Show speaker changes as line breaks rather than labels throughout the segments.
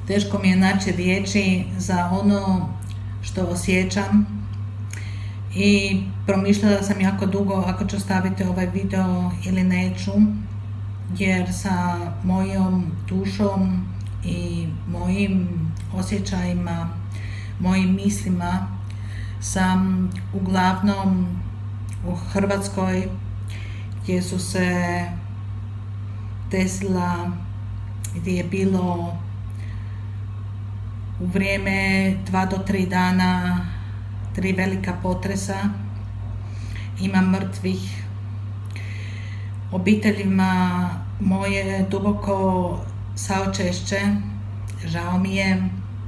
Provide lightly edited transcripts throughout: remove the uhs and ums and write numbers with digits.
Teško mi je naći riječi za ono što osjećam i promišljala sam jako dugo ako ću staviti ovaj video ili neću, jer sa mojom dušom i mojim osjećajima, mojim mislima sam uglavnom u Hrvatskoj, gdje su se desila, gdje je bilo u vrijeme 2 do 3 dana 3 velika potresa, ima mrtvih. Obiteljima moje duboko saučešće, žao mi je.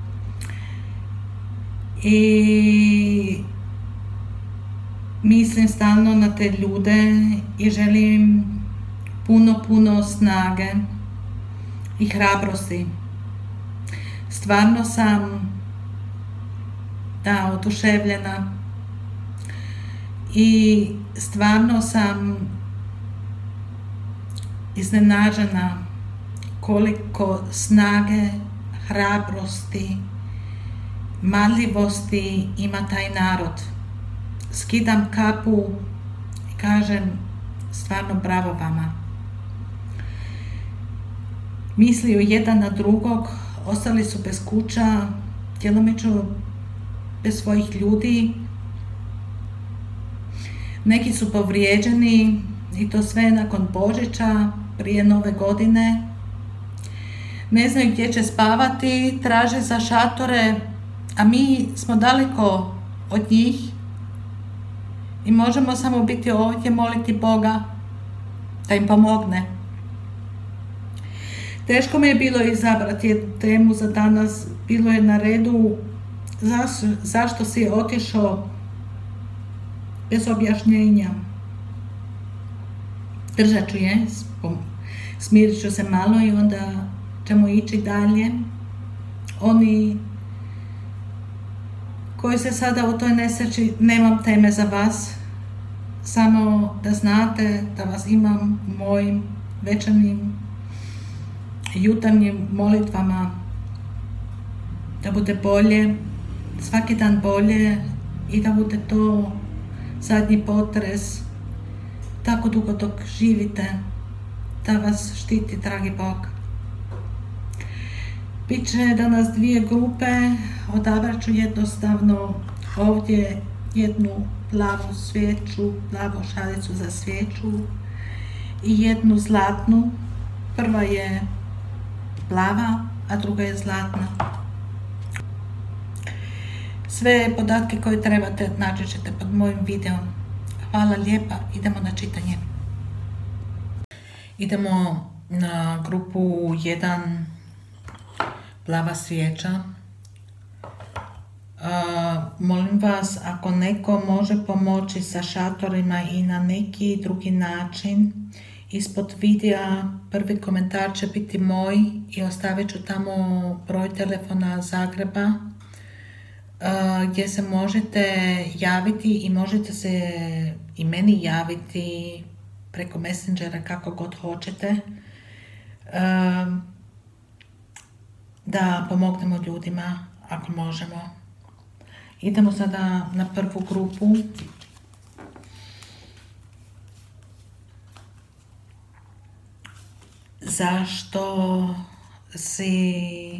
I mislim stalno na te ljude i želim puno snage i hrabrosti. Stvarno sam oduševljena i stvarno sam iznenađena koliko snage, hrabrosti, marljivosti ima taj narod. Skidam kapu i kažem stvarno bravo vama. Misliju jedan na drugog, ostali su bez kuća, djelomično bez svojih ljudi. Neki su povrijeđeni i to sve nakon Božića, prije Nove godine. Ne znaju gdje će spavati, traže za šatore, a mi smo daleko od njih i možemo samo biti ovdje, moliti Boga da im pomogne. Teško mi je bilo izabrati temu za danas. Bilo je na redu zašto si otišao bez objašnjenja. Držat ću je, smirit ću se malo i onda ćemo ići dalje. Oni koji se sada u toj nesreći, nemam teme za vas, samo da znate da vas imam u mojim večernjim jutarnjim molitvama, da bude bolje, svaki dan bolje i da bude to zadnji potres, tako dugo dok živite, da vas štiti dragi Bog. Biće danas 2 grupe, odabrat ću jednostavno ovdje jednu plavu svijeću, plavu šalicu za svijeću i jednu zlatnu. Prva je plava, a druga je zlatna. Sve podatke koje trebate naći ćete pod mojim videom. Hvala lijepa, idemo na čitanje. Idemo na grupu 1, plava svijeća. Molim vas, ako neko može pomoći sa šatorima i na neki drugi način, ispod videa prvi komentar će biti moj i ostavit ću tamo broj telefona Zagreba gdje se možete javiti i možete se i meni javiti preko Messengera kako god hoćete, da pomognemo ljudima ako možemo. Idemo sada na prvu grupu. Zašto si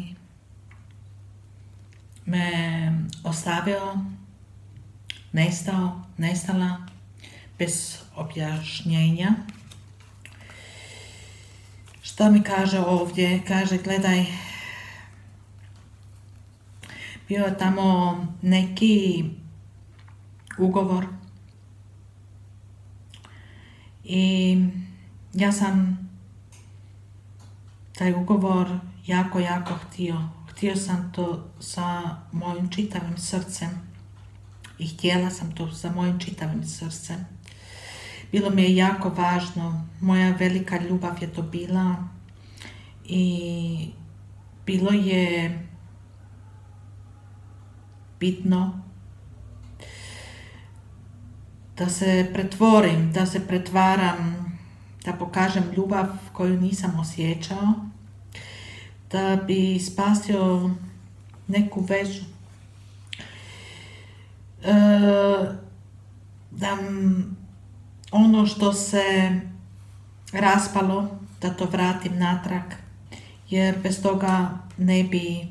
me ostavio, nestao, nestala, bez objašnjenja? Što mi kaže ovdje? Kaže, gledaj, bio je tamo neki ugovor i ja sam taj ugovor jako htio. Htio sam to sa mojim čitavim srcem i htjela sam to sa mojim čitavim srcem. Bilo mi je jako važno, moja velika ljubav je to bila i bilo je bitno da se pretvorim, da se pretvaram, da pokažem ljubav koju nisam osjećao. da bi spasio neku vezu. Da ono što se raspalo, da to vratim natrag, jer bez toga ne bi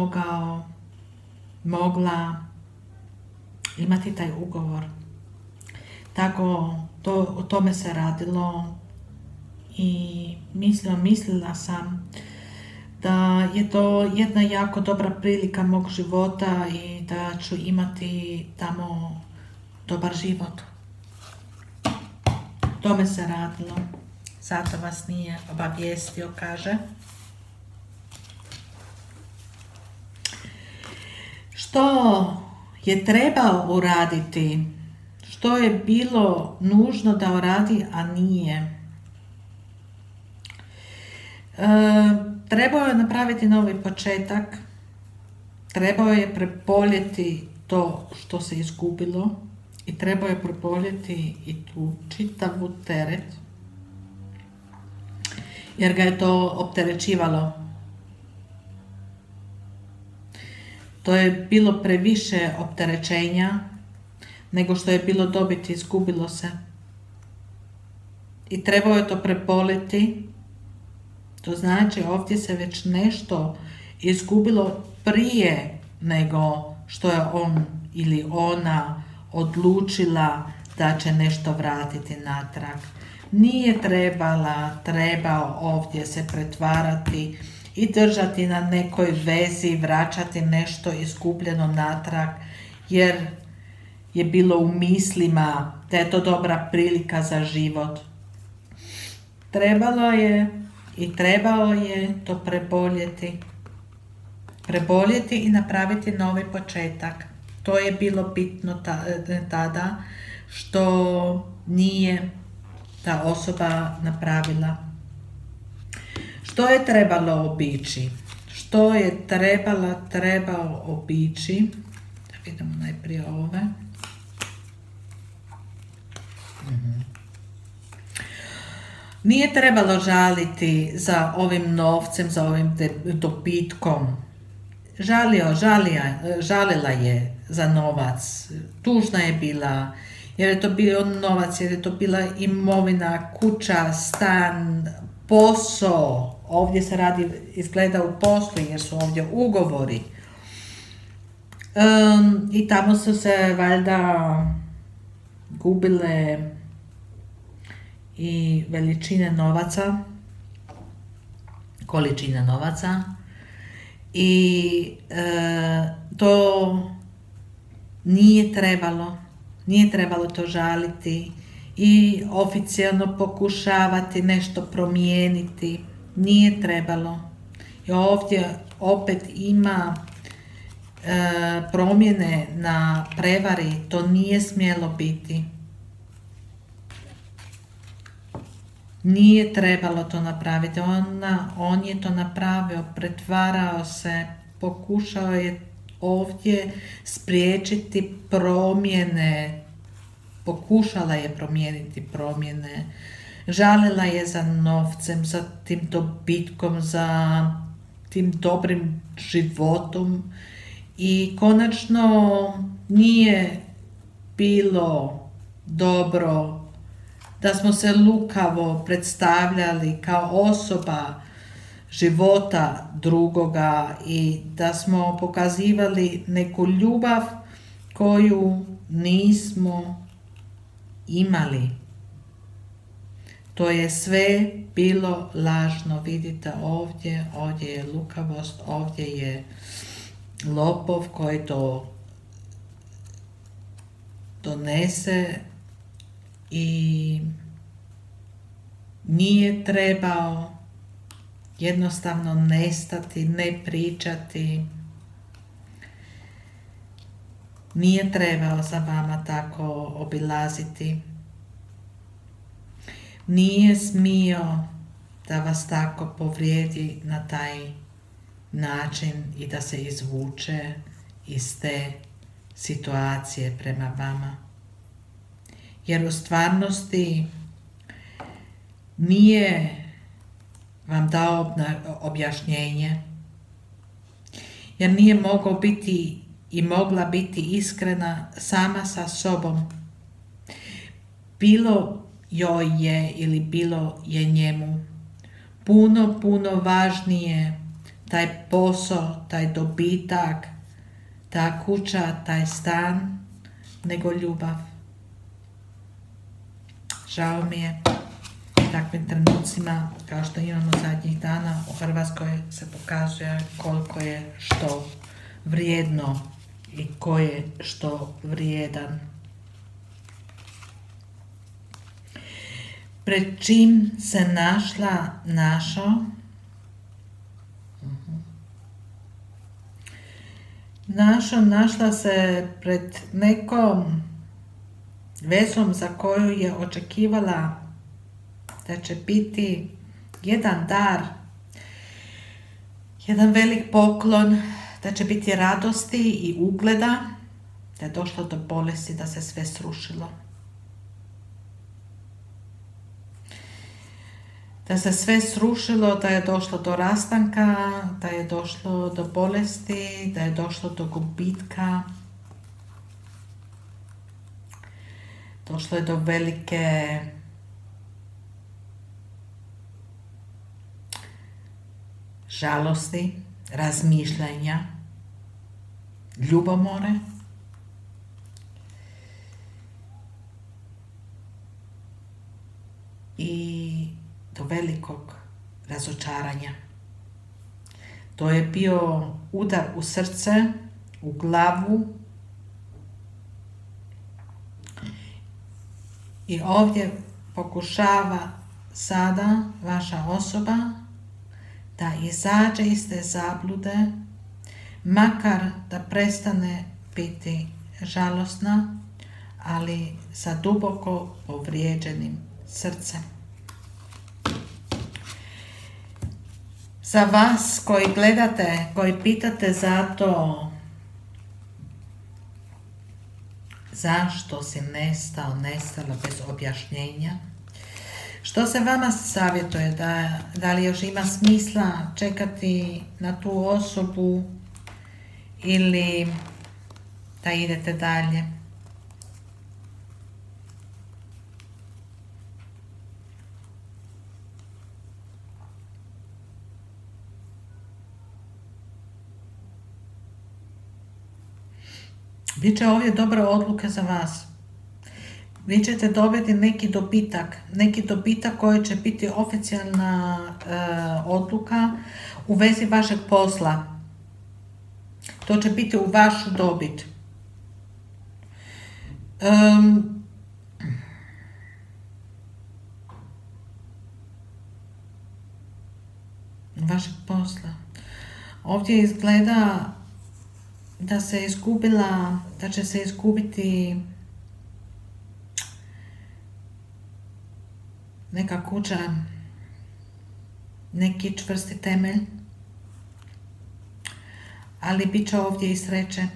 mogla imati taj ugovor. Tako o tome se radilo i mislila sam da je to jedna jako dobra prilika mog života i da ću imati tamo dobar život. Tome se radilo. Zato vas nije obavijestio, kaže. Što je trebao uraditi? Što je bilo nužno da uradi, a nije? Trebao je napraviti novi početak. Trebao je preboljeti to što se izgubilo i trebao je preboljeti i tu čitavu teret, jer ga je to opterećivalo. To je bilo previše opterećenja nego što je bilo dobiti, izgubilo se. I trebao je to preboljeti. To znači ovdje se već nešto izgubilo prije nego što je on ili ona odlučila da će nešto vratiti natrag. Nije trebao ovdje se pretvarati i držati na nekoj vezi, vraćati nešto izgubljeno natrag, jer je bilo u mislima da je to dobra prilika za život. Trebao je to preboljeti i napraviti novi početak. To je bilo bitno tada, što nije ta osoba napravila. Što je trebalo obići? Što je trebao obići? Da vidimo najprije ove. Nije trebalo žaliti za ovim novcem, za ovim dobitkom. Žalila je za novac. Tužna je bila, jer je to bio novac, jer je to bila imovina, kuća, stan, posao. Ovdje se radi, izgleda u poslu, jer su ovdje ugovori. I tamo su se valjda gubile i količine novaca i to nije trebalo to žaliti i oficijalno pokušavati nešto promijeniti, nije trebalo. I ovdje opet ima promjene na prevari, to nije smjelo biti. Nije trebalo to napraviti, on je to napravio, pretvarao se, pokušao je ovdje spriječiti promjene, pokušala je promijeniti promjene, žalila je za novcem, za tim dobitkom, za tim dobrim životom i konačno nije bilo dobro da smo se lukavo predstavljali kao osoba života drugoga i da smo pokazivali neku ljubav koju nismo imali. To je sve bilo lažno. Vidite ovdje je lukavost, ovdje je lopov koji to donese i nije trebao jednostavno nestati, ne pričati. Nije trebao za vama tako obilaziti. Nije smio da vas tako povrijedi na taj način i da se izvuče iz te situacije prema vama. Jer u stvarnosti nije vam dao objašnjenje, jer nije mogao biti i mogla biti iskrena sama sa sobom. Bilo joj je ili bilo je njemu puno važnije taj posao, taj dobitak, ta kuća, taj stan, nego ljubav. Žao mi je u takvim trenucima, kao što imamo zadnjih dana, u Hrvatskoj se pokazuje koliko je što vrijedno i ko je što vrijedan. Pred čim se našao? Našla se pred nekom vezom za koju je očekivala da će biti jedan dar, jedan velik poklon, da će biti radosti i ugleda, da je došlo do bolesti, da se sve srušilo. Da se sve srušilo, da je došlo do rastanka, da je došlo do bolesti, da je došlo do gubitka. Došlo je do velike žalosti, razmišljanja, ljubomore. I do velikog razočaranja. To je bio udar u srce, u glavu. I ovdje pokušava sada vaša osoba da izađe iz te zablude, makar da prestane biti žalosna, ali sa duboko povrijeđenim srcem. Za vas koji gledate, koji pitate za to zašto si nestala bez objašnjenja, što se vama savjetuje, da li još ima smisla čekati na tu osobu ili da idete dalje? Biće ovdje dobre odluke za vas. Vi ćete dobiti neki dobitak koji će biti oficijalna odluka u vezi vašeg posla. To će biti u vašu dobit. Vašeg posla. Ovdje izgleda da će se izgubiti neka kuća, neki čvrsti temelj, ali bit će ovdje i sreće.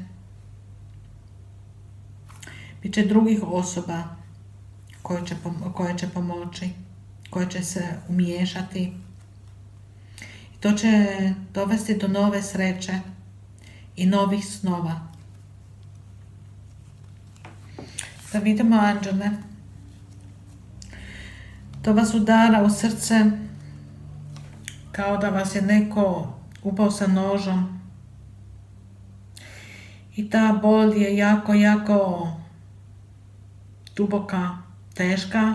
Bit će drugih osoba koje će pomoći, koje će se umiješati. I to će dovesti do nove sreće i novih snova. Da vidimo anđele. To vas udara u srce kao da vas je neko upao sa nožom. I ta bol je jako duboka, teška.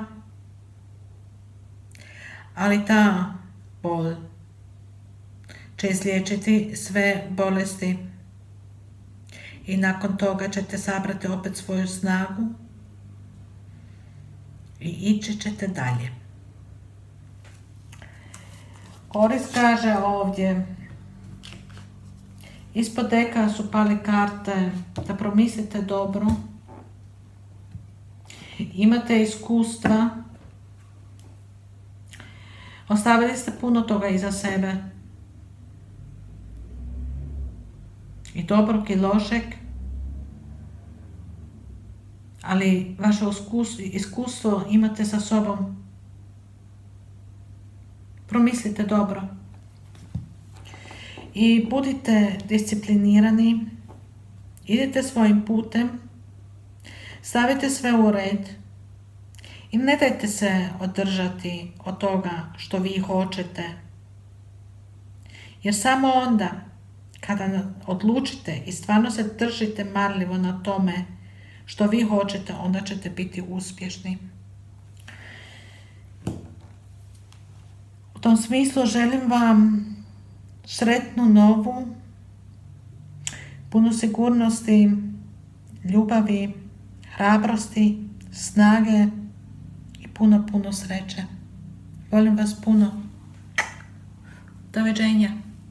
Ali ta bol će izliječiti sve bolesti. I nakon toga ćete sabrati opet svoju snagu i ići ćete dalje. Oris kaže ovdje, ispod deka su pali karte da promislite dobro. Imate iskustva. Ostavili ste puno toga iza sebe. I dobrog i lošeg. Ali vaše iskustvo imate sa sobom. Promislite dobro. I budite disciplinirani, idite svojim putem, stavite sve u red i ne dajte se održati od toga što vi hoćete. Jer samo onda kada odlučite i stvarno se držite marljivo na tome što vi hoćete, onda ćete biti uspješni. U tom smislu želim vam sretnu novu, puno sigurnosti, ljubavi, hrabrosti, snage i puno sreće. Volim vas puno. Doviđenja.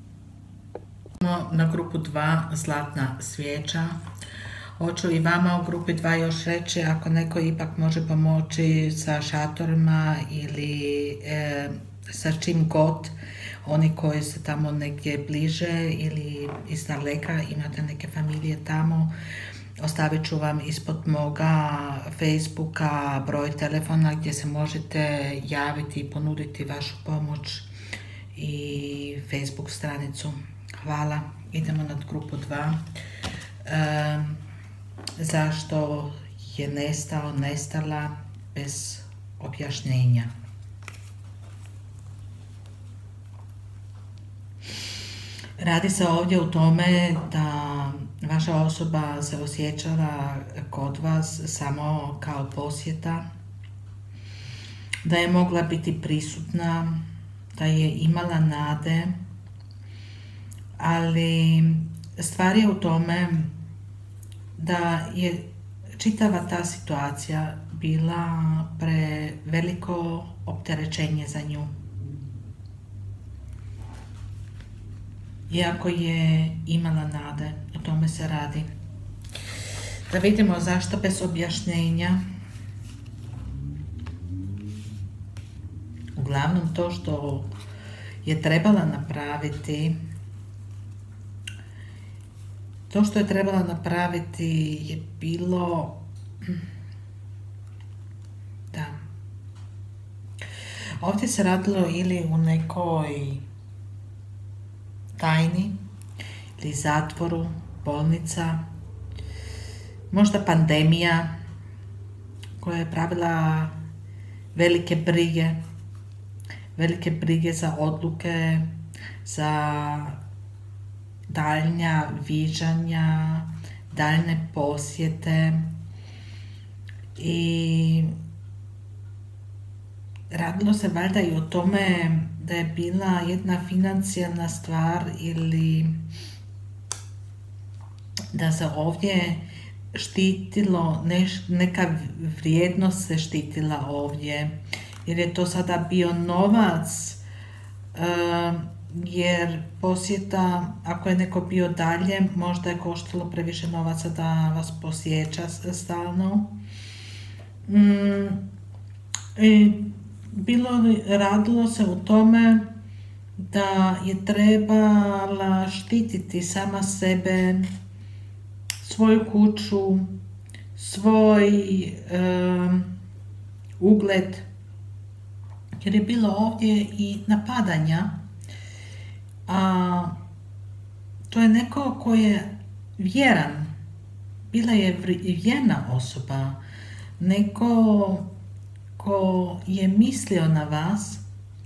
Na grupu 2 zlatna svijeća. Hoću i vama u grupi 2 još reći, ako neko ipak može pomoći sa šatorima ili sa čim god, oni koji su tamo negdje bliže ili iz daleka, imate neke familije tamo, ostavit ću vam ispod moga Facebooka broj telefona gdje se možete javiti i ponuditi vašu pomoć i Facebook stranicu. Hvala. Idemo na grupu 2. Zašto je nestala bez objašnjenja? Radi se ovdje u tome da vaša osoba se osjećala kod vas samo kao posjeta, da je mogla biti prisutna, da je imala nade, ali stvar je u tome da je čitava ta situacija bila preveliko opterećenje za nju. Iako je imala nade, o tome se radi. Da vidimo zašto bez objašnjenja. Uglavnom to što je trebala napraviti, je bilo da. Ovdje se radilo ili u nekoj tajni ili zatvoru, bolnica, možda pandemija koja je pravila velike brige za odluke, za daljnja viđanja, daljne posjete i radilo se valjda i o tome da je bila jedna financijalna stvar ili da se ovdje štitilo, neka vrijednost se štitila ovdje, jer je to sada bio novac, jer posjeta, ako je neko bio dalje, možda je koštalo previše novaca da vas posjeća stalno. Radilo se u tome da je trebala štititi sama sebe, svoju kuću, svoj ugled, jer je bilo ovdje i napadanja, a to je neko ko je vjeran, bila je vjerna osoba, neko ko je mislio na vas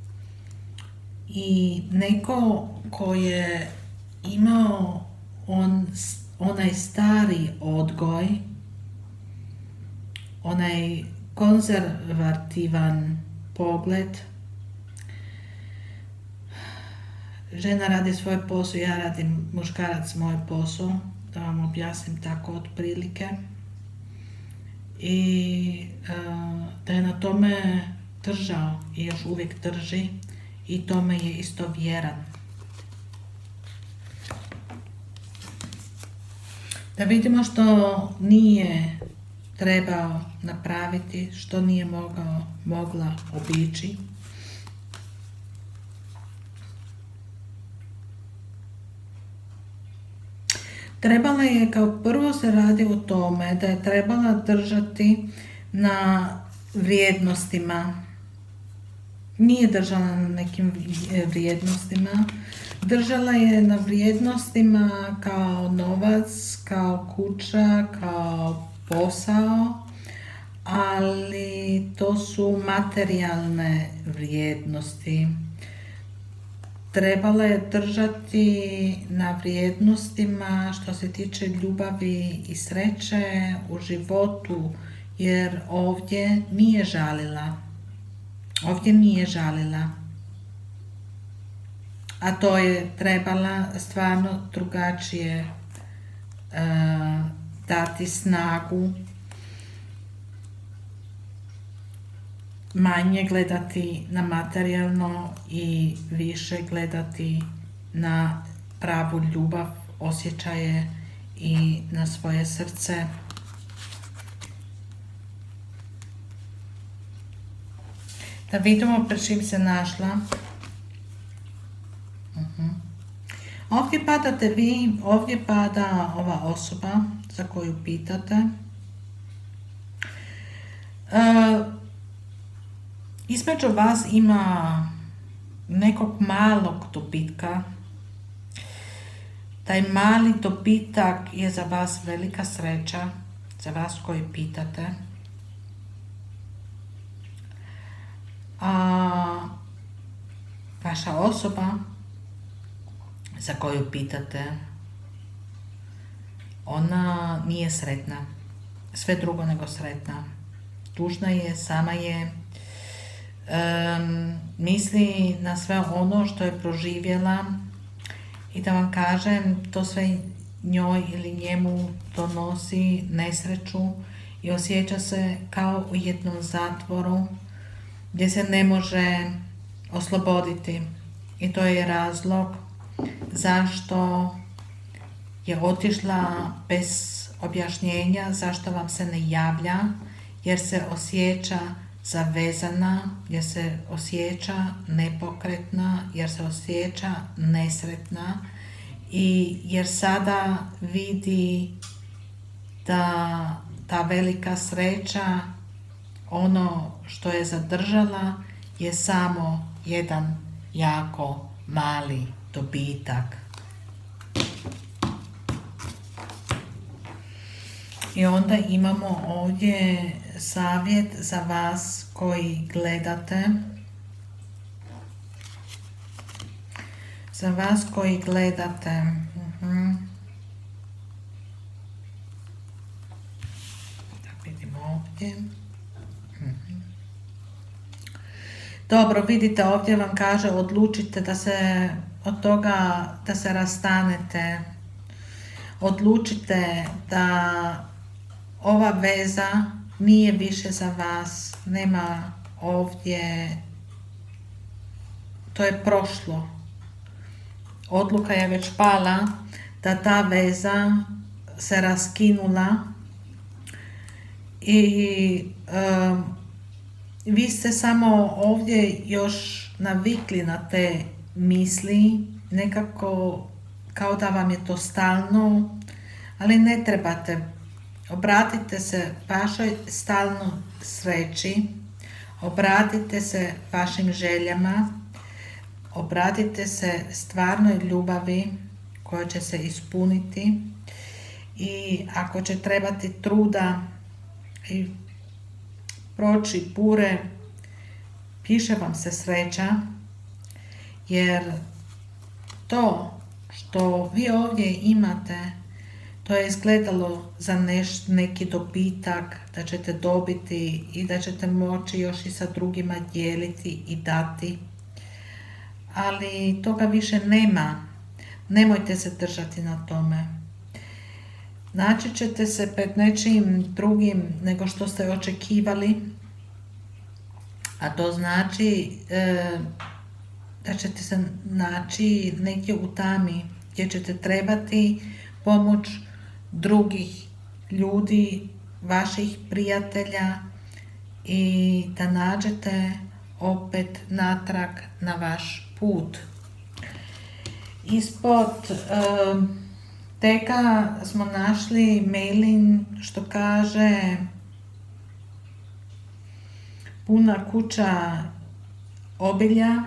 i neko ko je imao onaj stari odgoj, onaj konzervativan pogled. Žena radi svoj posao, ja radim, muškarac moj posao, da vam objasnim tako otprilike. I da je na tome držao i još uvijek drži i tome je isto vjeran. Da vidimo što nije trebao napraviti, što nije mogla obići. Trebala je, kao prvo se radi o tome da je trebala držati na vrijednostima, nije držala na nekim vrijednostima. Držala je na vrijednostima kao novac, kao kuća, kao posao, ali to su materijalne vrijednosti. Trebala je držati na vrijednostima što se tiče ljubavi i sreće u životu, jer ovdje nije žalila. Ovdje nije žalila. A to je trebala stvarno drugačije dati snagu, manje gledati na materijalno i više gledati na pravu ljubav, osjećaje i na svoje srce. Da vidimo pred čim se našla. Ovdje padate vi, ovdje pada ova osoba za koju pitate. Između vas ima nekog malog dobitka. Taj mali dobitak je za vas velika sreća, za vas koji pitate. A vaša osoba za koju pitate, ona nije sretna, sve drugo nego sretna. Tužna je, sama je, misli na sve ono što je proživjela i da vam kažem, to sve njoj ili njemu donosi nesreću i osjeća se kao u jednom zatvoru gdje se ne može osloboditi. I to je razlog zašto je otišla bez objašnjenja, zašto vam se ne javlja, jer se osjeća zavezana, jer se osjeća nepokretna, jer se osjeća nesretna i jer sada vidi da ta velika sreća, ono što je zadržala, je samo jedan jako mali dobitak. I onda imamo ovdje savjet za vas koji gledate. Za vas koji gledate. Da vidimo ovdje. Dobro, vidite, ovdje vam kaže odlučite da se od toga da se rastanete. Odlučite da ova veza nije više za vas. Nema ovdje, to je prošlo. Odluka je već pala da ta veza se raskinula i vi ste samo ovdje još navikli na te misli, nekako kao da vam je to stalno, ali ne trebate. Obratite se vašoj stalnoj sreći, obratite se vašim željama, obratite se stvarnoj ljubavi koja će se ispuniti i ako će trebati truda i proći bure, piše vam se sreća, jer to što vi ovdje imate, to je izgledalo za neki dobitak, da ćete dobiti i da ćete moći još i sa drugima dijeliti i dati. Ali toga više nema. Nemojte se držati na tome. Naći ćete se pred nečim drugim nego što ste očekivali, a to znači da ćete se naći negdje u tami gdje ćete trebati pomoć drugih ljudi, vaših prijatelja i da nađete opet natrag na vaš put. Ispod tega smo našli mailing što kaže puna kuća obilja.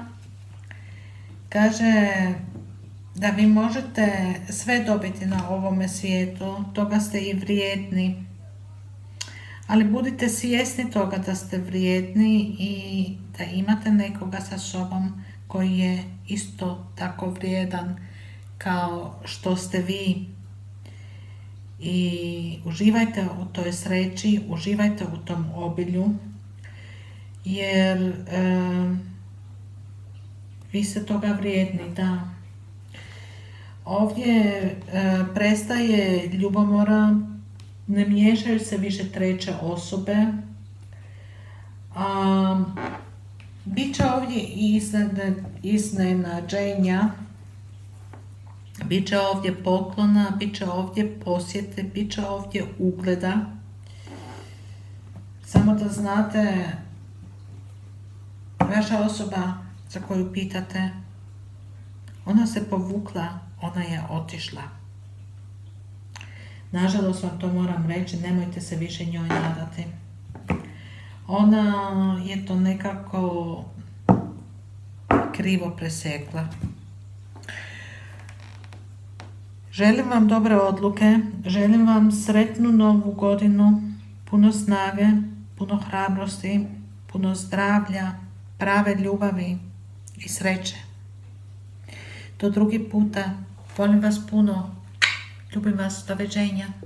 Kaže da vi možete sve dobiti na ovome svijetu, toga ste i vrijedni. Ali budite svjesni toga da ste vrijedni i da imate nekoga sa sobom koji je isto tako vrijedan kao što ste vi. I uživajte u toj sreći, uživajte u tom obilju, jer vi ste toga vrijedni, da. Ovdje prestaje ljubomora, ne miješaju se više treće osobe. Biće ovdje iznenađenja, bit će ovdje poklona, bit će ovdje posjete, bit će ovdje ugleda. Samo da znate, vaša osoba za koju pitate, ona se povukla, ona je otišla. Nažalost vam to moram reći, nemojte se više njoj nadati. Ona je to nekako krivo presekla. Želim vam dobre odluke, želim vam sretnu novu godinu, puno snage, puno hrabrosti, puno zdravlja, prave ljubavi i sreće. Do drugi puta, volim vas puno, ljubim vas, doviđenja.